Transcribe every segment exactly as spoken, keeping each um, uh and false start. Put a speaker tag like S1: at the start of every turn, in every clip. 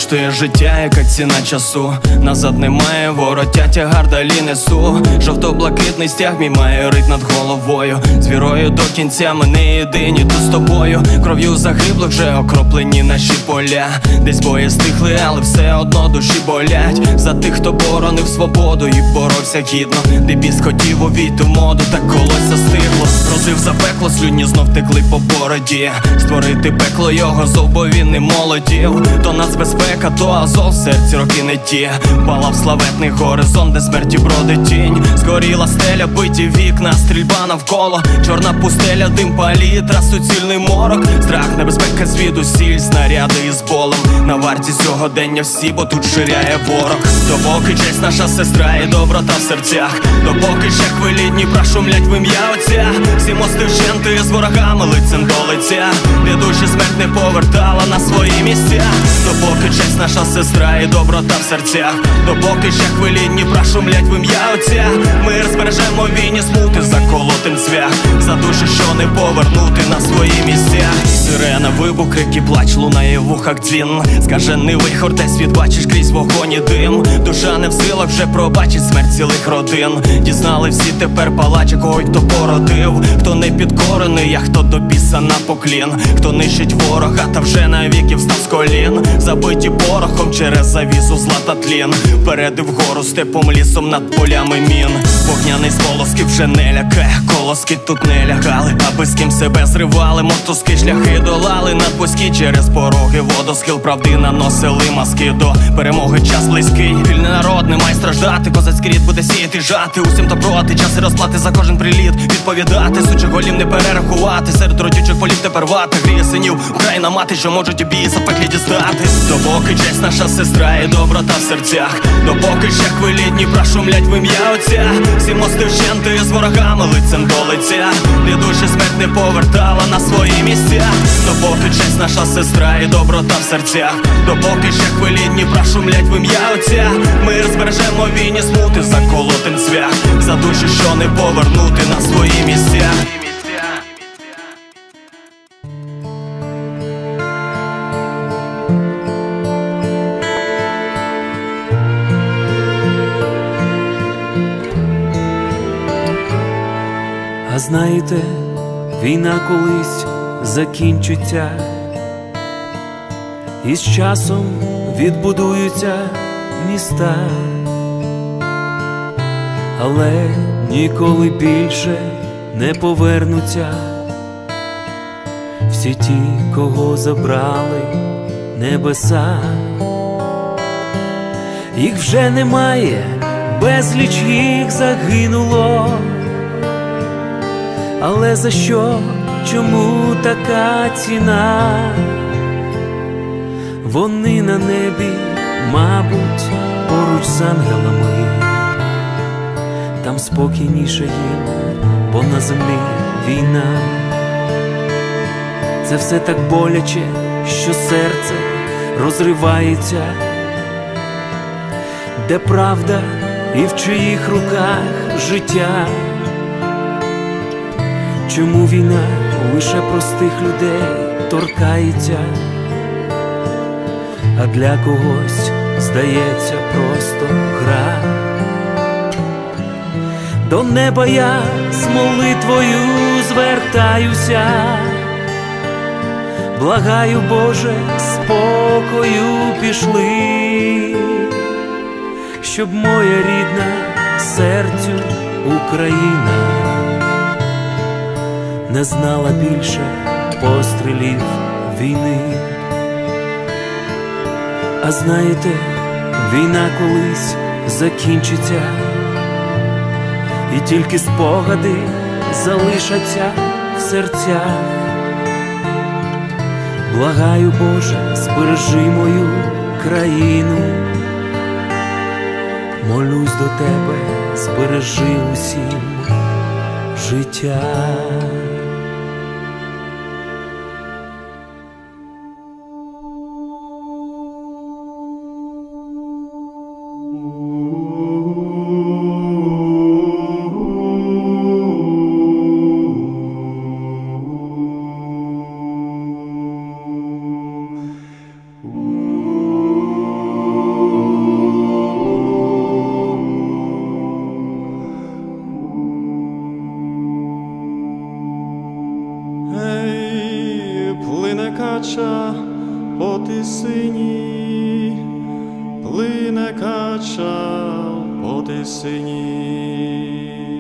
S1: коштує життя, яка ціна часу. Назад немає вороття, тягар далі несу. Жовто-блакитний стяг мій має рить над головою. З вірою до кінця ми не єдині тут з тобою. Кров'ю загиблих вже окроплені наші поля. Десь бої стихли, але все одно душі болять. За тих, хто боронив свободу і боровся гідно. Дебіс хотів увійти в моду, так колося стигло. Просив за пекло, слюні знов текли по бороді. Створити пекло його зов, бо він не молодів. То нацбезпека, то Азов, в серці роки не ті. Палав славетний горизонт, де смерті бродить тінь. Згоріла стеля, биті вікна, стрільба навколо. Чорна пустеля, дим палітра, суцільний морок. Страх, небезпека, звідусіль, снаряди із болем. На варті сьогодення всі, бо тут ширяє ворог. Допоки честь наша сестра і доброта в серцях. Допоки ще хвилі Дніпра шумлять в ім'я Отця. Всі мости вщенти з ворогами лицем до лиця. Де душі смерть не повертала на свої місця. Допоки честь наша сестра і доброта в серцях. Допоки ще хвилі Дніпра шумлять в ім'я Отця. Ми збережемо війні смути, заколотим цвях. За душі, що не повернути на свої місця. Сирена, вибух, крики, плач, лунає в вухах дзвін. Скажений вихор, десь світ бачиш крізь вогонь і дим. Душа не в силах вже пробачить смерть цілих родин. Дізнали всі тепер палачі, кого й хто породив. Хто не підкорений, а хто до біса на поклін. Хто нищить ворога, та вже навіки встав з колін. Забиті порохом через завісу зла та тлін. Вперед і вгору степом, лісом над полями мін. Вогняний сполоски вже не лякає, колоски тут не лягали. Аби з ким себе зривали, мотузки шляхи долали. Надвузькі через пороги водосхил правди наносили маски. До перемоги час близький. Вільний народ не має страждати. Козацький рід буде сіяти, жати. Усім то проти, час і розплати за кожен приліт. Відповідати, сучих голів не перерахувати. Серед родючих полів тепер вати. Гріє синів, Україна мати, що можуть у бій запеклі дістати. Допоки честь наша сестра і доброта в серцях. Допоки ще хвилі Дніпра шумлять в ім'я Отця. Всі мости вщенти з ворогами лицем до лиця. Де душі смерть не повертала на свої місця. Допоки честь наша сестра і доброта в серцях. Допоки ще хвилі Дніпра шумлять в ім'я Отця. Ми збережемо війні смути, заколотим цвях. За душі, що не повернути на свої місця.
S2: А знаєте, війна колись закінчиться, і з часом відбудуються міста, але ніколи більше не повернуться всі ті, кого забрали небеса. Їх вже немає, безліч їх загинуло. Але за що, чому така ціна? Вони на небі, мабуть, поруч з ангелами. Там спокійніше їм, бо на землі війна. Це все так боляче, що серце розривається. Де правда і в чиїх руках життя? Чому війна лише простих людей торкається, а для когось здається просто гра? До неба я з молитвою звертаюся, благаю, Боже, спокою пішли, щоб моя рідна серцю Україна не знала більше пострілів війни. А знаєте, війна колись закінчиться, і тільки спогади залишаться в серцях. Благаю, Боже, збережи мою країну, молюсь до Тебе, збережи усім життя.
S3: Ooh. кача по тисині, плине кача по тисині.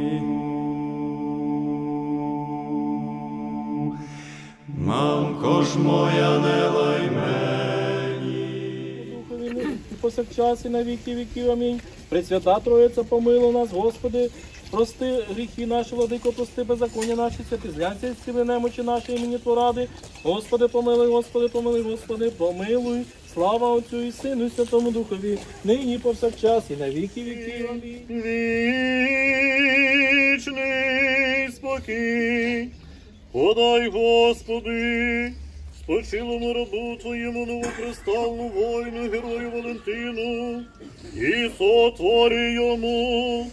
S3: Мамко ж моя, не лай мені.
S4: Повсякчас і на віки віків. Амінь. Пресвята Троїця, помилуй нас, Господи, прости гріхи наші, владико, прости беззаконня наші, святи зляться, зціли немочі наші, імені Творади. Господи, помилуй, Господи, помилуй, Господи, помилуй. Слава Отцю і Сину, і Святому Духові, нині повсякчас і на віки віків. Амінь.
S5: Вічний спокій, подай, Господи, спочилому рабу Твоєму новоприставну воїну, герою Валентину, і сотвори йому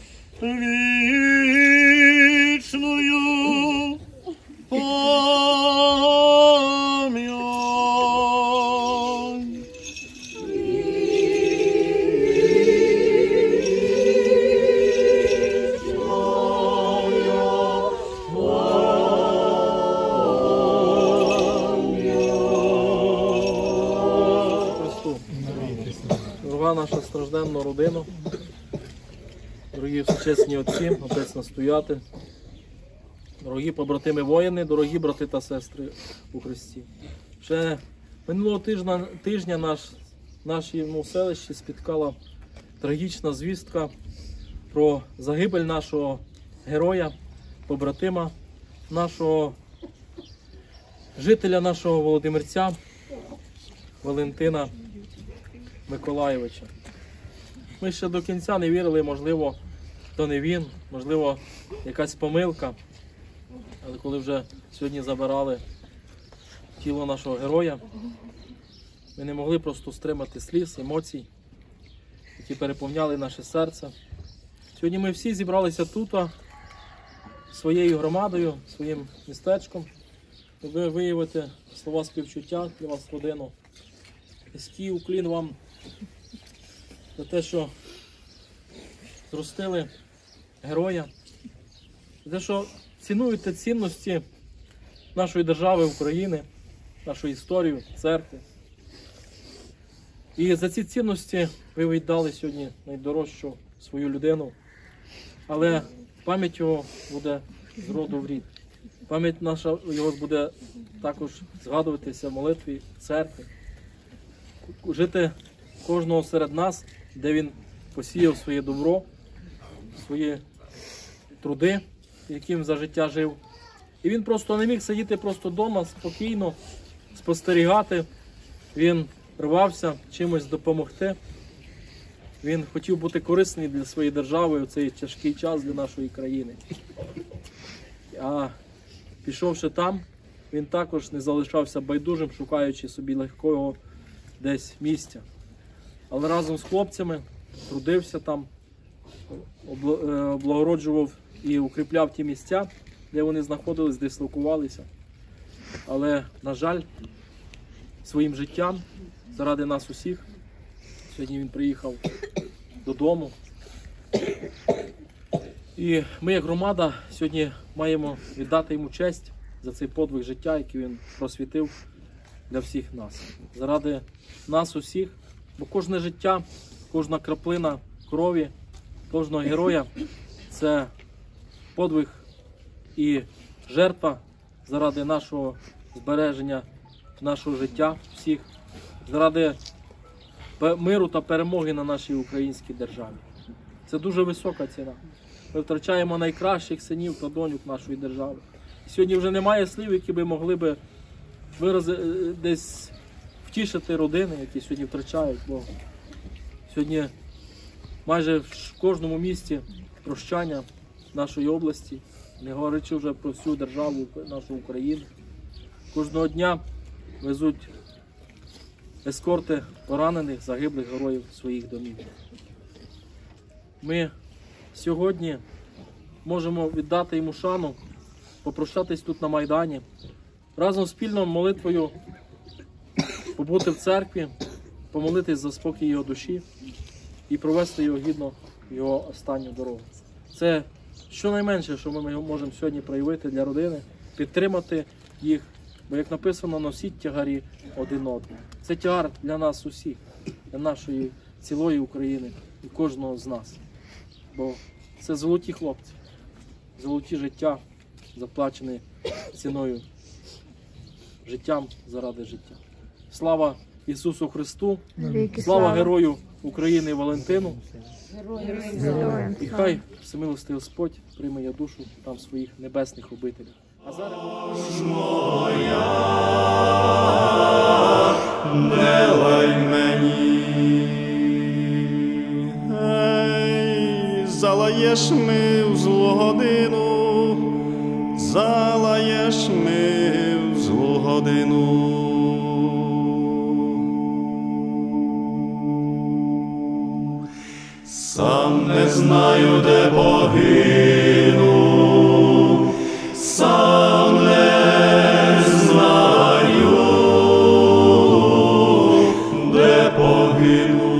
S5: вічною пам'ять.
S4: Дорога наша стражденна родина, дорогі всечесні отці, отець настоятель, дорогі побратими воїни, дорогі брати та сестри у Христі. Ще минулого тижня, тижня наш, нашому селищі спіткала трагічна звістка про загибель нашого героя, побратима, нашого жителя нашого Володимирця Валентина Миколайовича. Ми ще до кінця не вірили, можливо, то не він, можливо, якась помилка. Але коли вже сьогодні забирали тіло нашого героя, ми не могли просто стримати сліз, емоцій, які переповняли наше серце. Сьогодні ми всі зібралися тут, своєю громадою, своїм містечком, щоб виявити слова співчуття для вас, родину. Низький уклін вам за те, що зростили героя, за те, що цінуєте цінності нашої держави України, нашу історію, церкви. І за ці цінності ви віддали сьогодні найдорожчу свою людину, але пам'ять його буде з роду в рід. Пам'ять наша його буде також згадуватися в молитві церкви. Жити кожного серед нас, де він посіяв своє добро, свої труди, яким за життя жив. І він просто не міг сидіти просто вдома, спокійно, спостерігати. Він рвався чимось допомогти. Він хотів бути корисний для своєї держави у цей тяжкий час для нашої країни. А пішовши там, він також не залишався байдужим, шукаючи собі легкого десь місця. Але разом з хлопцями трудився там, облагороджував і укріпляв ті місця, де вони знаходились, дислокувалися. Але, на жаль, своїм життям, заради нас усіх, сьогодні він приїхав додому. І ми, як громада, сьогодні маємо віддати йому честь за цей подвиг життя, який він просвітив для всіх нас. Заради нас усіх, бо кожне життя, кожна краплина крові, кожного героя – це подвиг і жертва заради нашого збереження, нашого життя всіх, заради миру та перемоги на нашій українській державі. Це дуже висока ціна. Ми втрачаємо найкращих синів та доньок нашої держави. І сьогодні вже немає слів, які би могли би вирази, десь втішити родини, які сьогодні втрачають. Бо сьогодні майже в кожному місті прощання нашої області, не говорячи вже про всю державу, нашу Україну. Кожного дня везуть ескорти поранених, загиблих героїв своїх домів. Ми сьогодні можемо віддати йому шану, попрощатись тут на Майдані, разом спільною молитвою побути в церкві, помолитись за спокій його душі і провести його гідно в його останню дорогу. Це щонайменше, що ми можемо сьогодні проявити для родини, підтримати їх Бо, як написано, носіть тягарі один одного. Це тягар для нас усіх, для нашої цілої України і кожного з нас. Бо це золоті хлопці, золоті життя, заплачені ціною, життям заради життя. Слава Ісусу Христу, слава герою України Валентину. І хай всемилостий Господь прийме я душу там в своїх небесних обителях. А зараз
S3: не лай мені, ей, залаєш ми в злу годину, залаєш ми в злу годину. Сам не знаю, де погину, сам не знаю, де погину.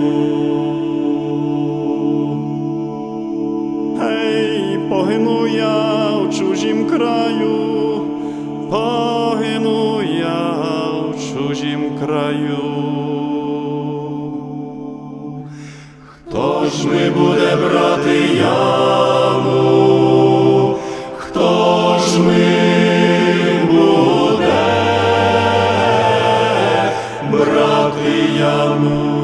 S3: Ей, погину я в чужім краю, погину я в чужім краю. Хто ж ми буде брати яму? Хто ж ми буде брати яму?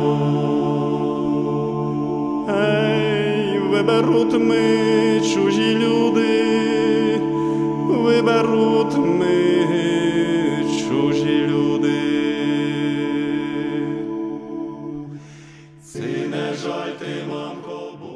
S3: Ей, виберуть ми чужі люди, виберуть ми чужі люди. Ці не жаль ти, мамко, будь.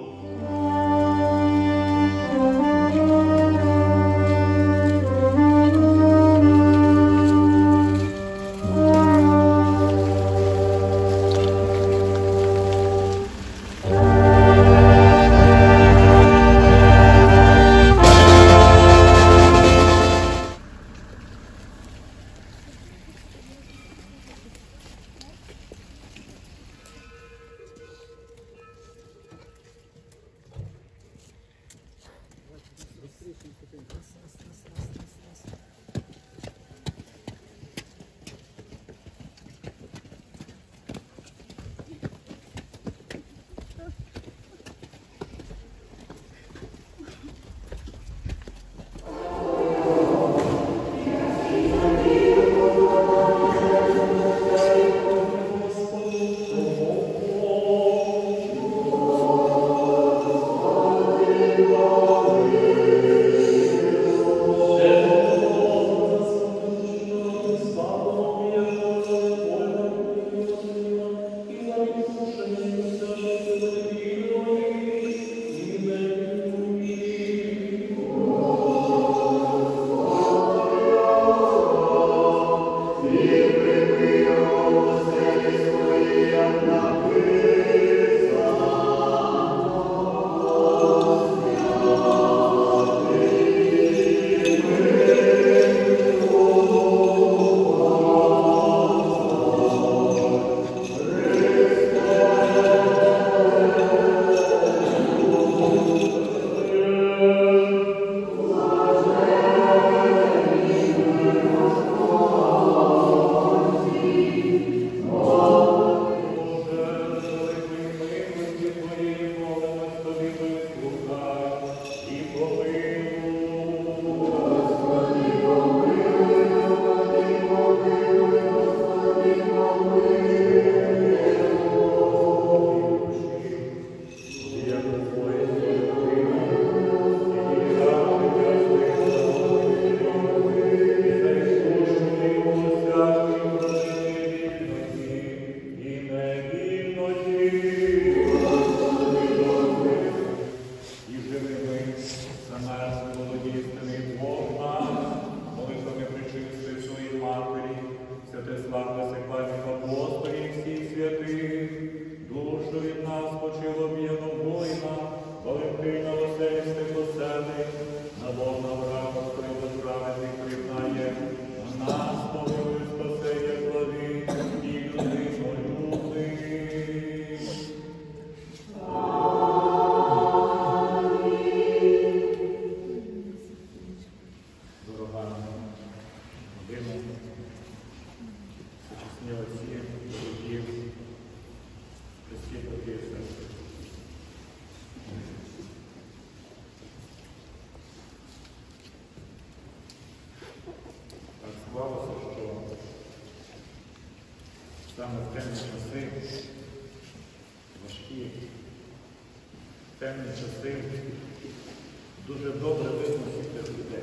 S6: саме в темні часи, важкі, темні часи, дуже добре видно всіх тих людей.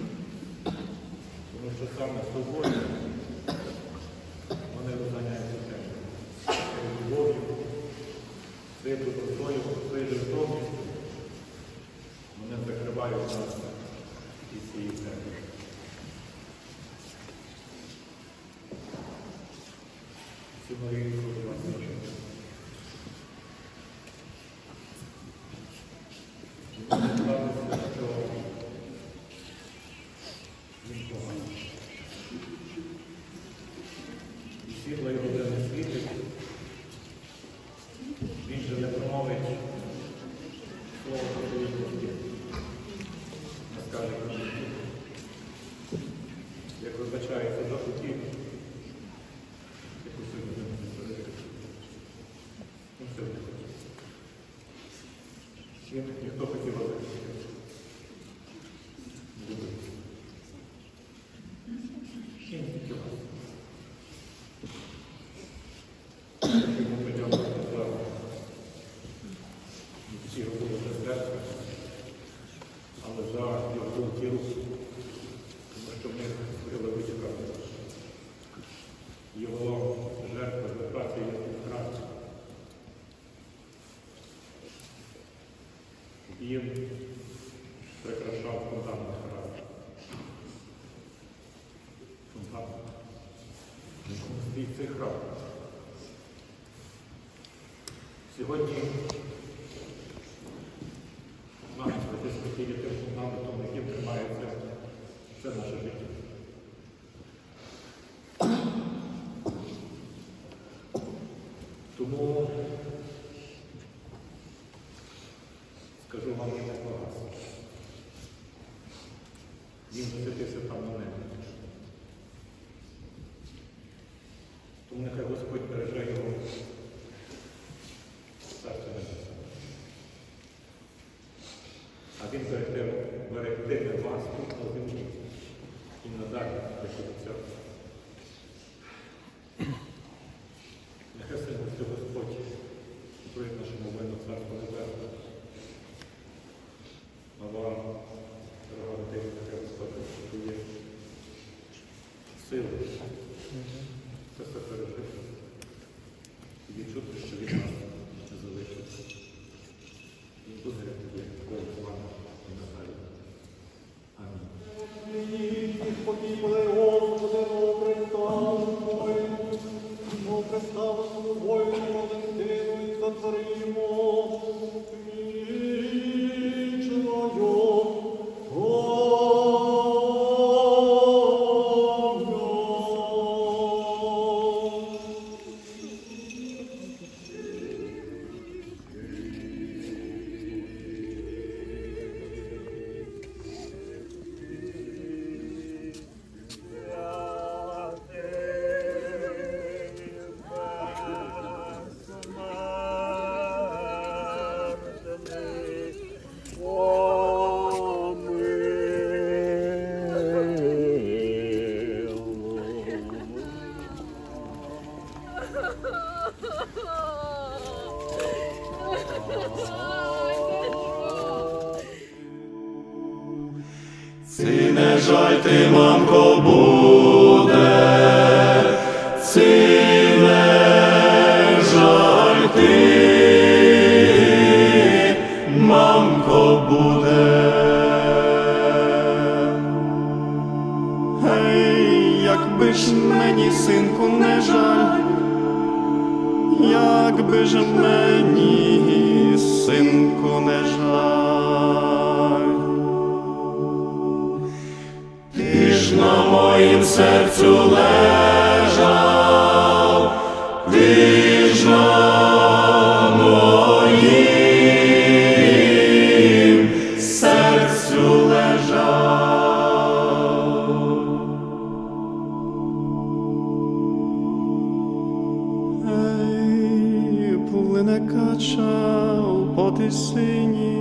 S6: Тому що саме собою вони розганяються темні. Своєю любов'ю, своєю добротою, своєю жертовністю вони закривають нас і цієї темні. Всі мої люди вас прошу. Мені здалося, що він поганий. І світло його вже не світить. Він же не промовить слово про свої кості. Не скаже про життя. Як вибачається за хотів, яку сьогодні не перевірити. Ну, все не хотів. Він ніхто хотів вас захистити. Не любив. І не тільки вас. Йому подякувати за всі роботи серця, але за його тіл, тому що в них крила витікати. Його жертва за працю є прекрасна. Він прикрашав фундамент характеру. Фундамент. Він цей храм. Сьогодні наш протестантів є тим фундаментом, яким тримається все наше життя. Тому скажу вам не погас. Він засвітився там на небі. Тому нехай Господь береже його серце небесне. А він берегтиме вас тут на землі і надалі, як обіцяв. Нехай сильності Господь укриє нашому воїну Царство Небесне. А вам, дорога родина, нехай Господь дає сили це все пережити і відчути, що від нас не залишиться. Він буде тобі такою плану і надалі. Амінь.
S3: Спокійли, Господи, но представленому воїну Валентину і Кацарину, вічною
S1: Ці не жальти, мамко, буде, ці не жальти, мамко, буде.
S3: Гей, якби ж мені, синку, не жаль, якби ж мені, синку, не жаль.
S1: Ти ж на моїм серцю лежав, ти ж на моїм серцю лежав.
S3: Ей, плине кача по тисині,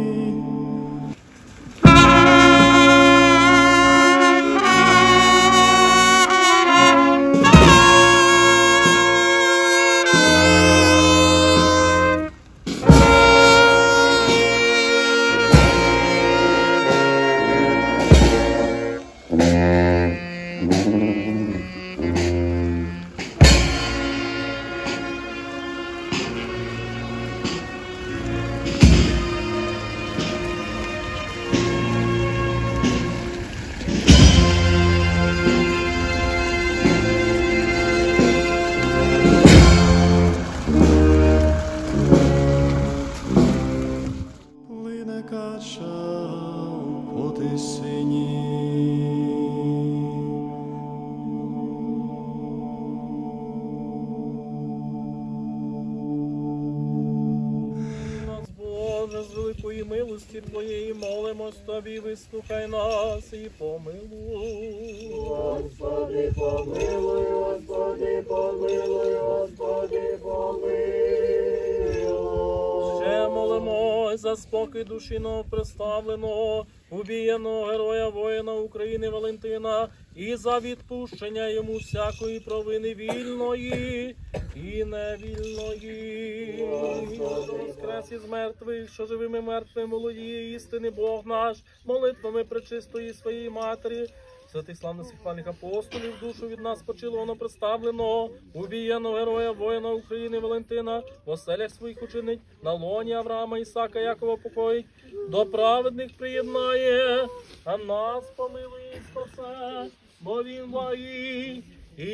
S4: молимось тобі, вислухай нас і помилуй.
S3: Господи, помилуй, Господи, помилуй, Господи, помилуй.
S4: Ще молимось за спокій душі новоприставленого, убієного героя воїна України Валентина і за відпущення йому всякої провини вільної і невільної. Воскрес із мертвих, що живими мертвими володіє істини Бог наш, молитвами пречистої своєї матері, святих славних свяхвальних апостолів, душу від нас почилого представленого, убієного героя воїна України Валентина, в оселях своїх учинить, на лоні Авраама, Ісака, Якова покоїть, до праведних приєднає, а нас помилуй і спасе, бо він благий і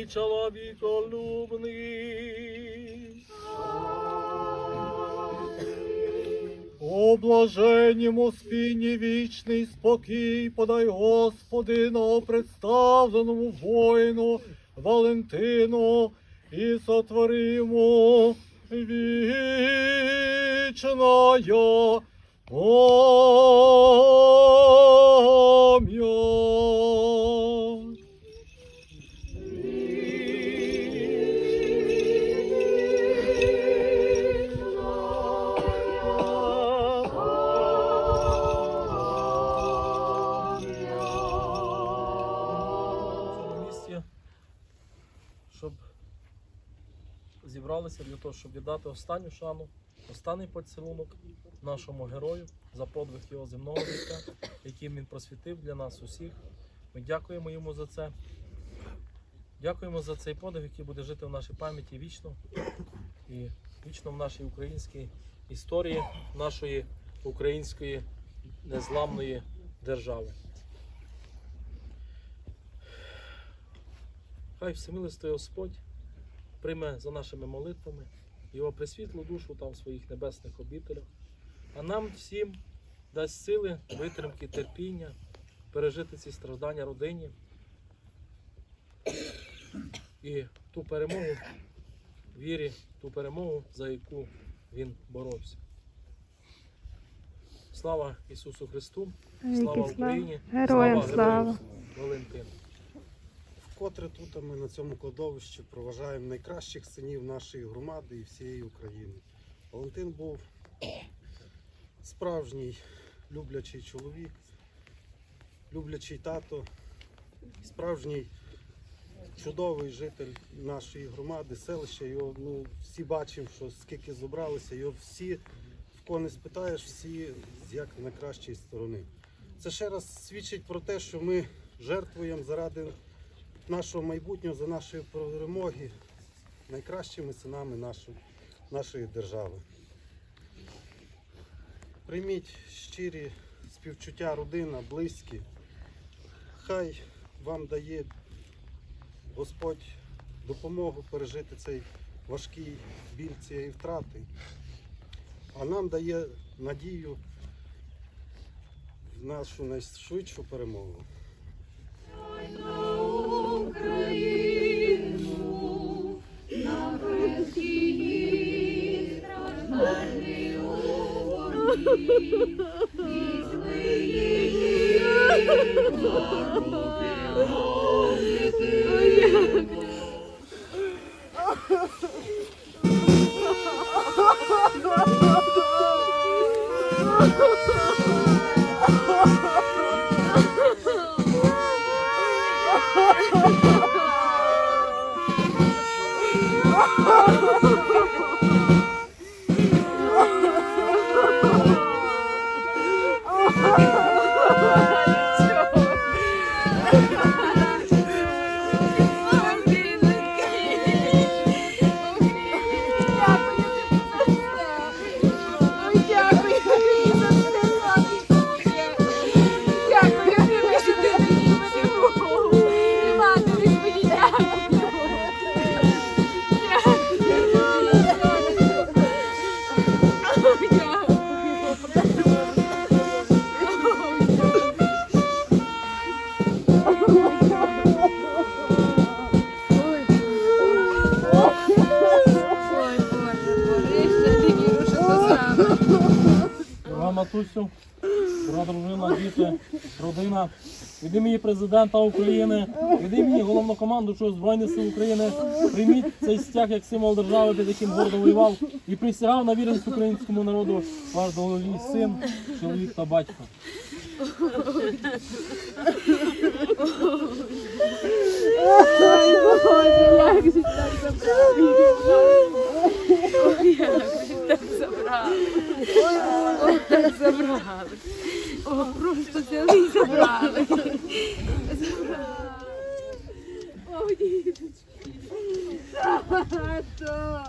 S4: чоловіколюбний.
S5: О блаженнім спінні вічний спокій подай, Господи, новопредставленому воїну Валентину і сотворимо вічною пам'ять.
S4: Щоб зібралися для того, щоб віддати останню шану, останній поцілунок нашому герою за подвиг його земного життя, яким він просвітив для нас усіх. Ми дякуємо йому за це. Дякуємо за цей подвиг, який буде жити в нашій пам'яті вічно і вічно в нашій українській історії, нашої української незламної держави. Хай всемилостивий Господь прийме за нашими молитвами його пресвітлу душу там в своїх небесних обітелях, а нам всім дасть сили, витримки, терпіння пережити ці страждання родині і ту перемогу в вірі, ту перемогу, за яку він боровся. Слава Ісусу Христу, слава Україні,
S7: героям
S4: слава
S7: слава.
S4: герою Валентину.
S6: Вкотре тут ми на цьому кладовищі проважаємо найкращих синів нашої громади і всієї України. Валентин був справжній люблячий чоловік, люблячий тато, справжній чудовий житель нашої громади, селища. Його, ну, всі бачимо, що скільки зібралися, його всі, в кого не спитаєш, всі з як найкращої сторони. Це ще раз свідчить про те, що ми жертвуємо заради нашого майбутнього, за нашої перемоги, найкращими синами нашої, нашої держави. Прийміть щирі співчуття родина, близькі. Хай вам дає Господь допомогу пережити цей важкий біль цієї втрати, а нам дає надію в нашу найшвидшу перемогу.
S8: Україну, на хрест її страждальний у вогні, візьми її на руки, о дитину.
S4: Матусю, дорога дружина, діти, родина. Від імені Президента України, від імені Головнокомандуючого Збройних сил України прийміть цей стяг як символ держави, під яким гордо воював і присягав на вірність українському народу ваш довголітній син, чоловік та батько.
S7: Ой, Боже, як же так забрали. Ой, як же так забрали. Ой, так забрали. О, просто цілий забрали. Забрали. О, діточки. Тато.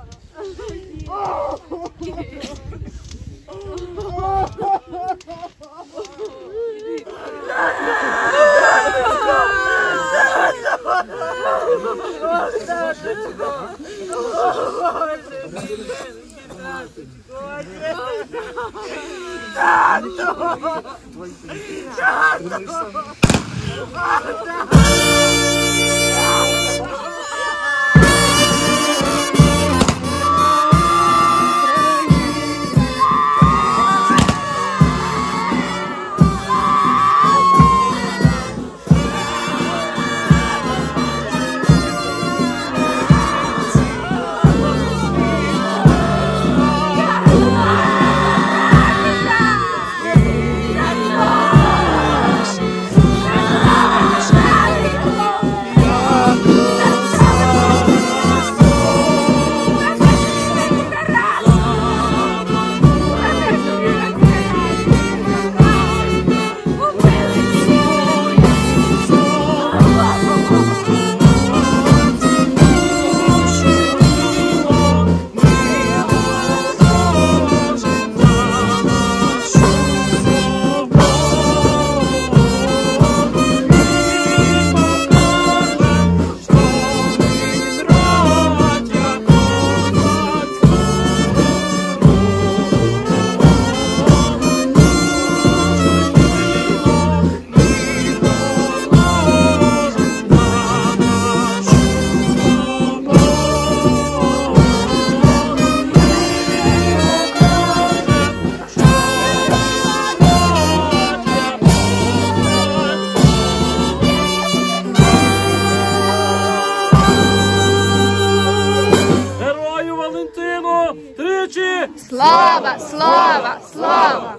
S9: Слава, слава, слава!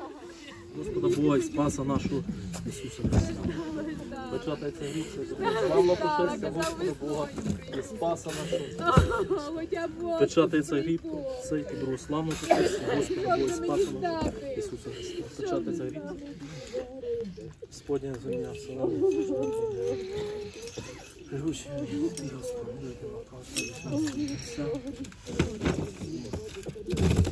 S4: Господа Бога і Спаса нашого Ісуса Христа. Початається гріх, славно пошестя Господа Бога і Спаса нашого. Початається гріх, цей і другу славно пошестя Господа Бога і Спаса нашого Ісуса Христа. Початається гріх. Господня земля, слава Господа. Живучи, Господи, Господи, Господи, Господи, Господи,